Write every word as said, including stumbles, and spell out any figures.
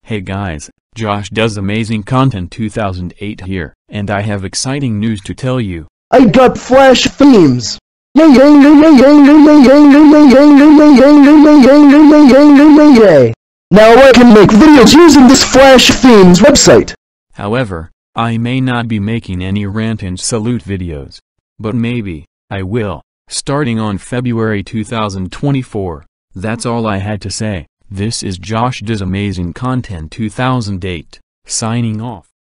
Hey guys, Josh Does Amazing Content two thousand eight here, and I have exciting news to tell you. I got Flash themes! Yay yay yay yay yay yay yay yay yay yay yay yay yay yay yay. Now I can make videos using this Flash themes website. However, I may not be making any rant and salute videos. But maybe, I will, starting on February two thousand twenty-four. That's all I had to say. This is Josh Does Amazing Content two thousand eight, signing off.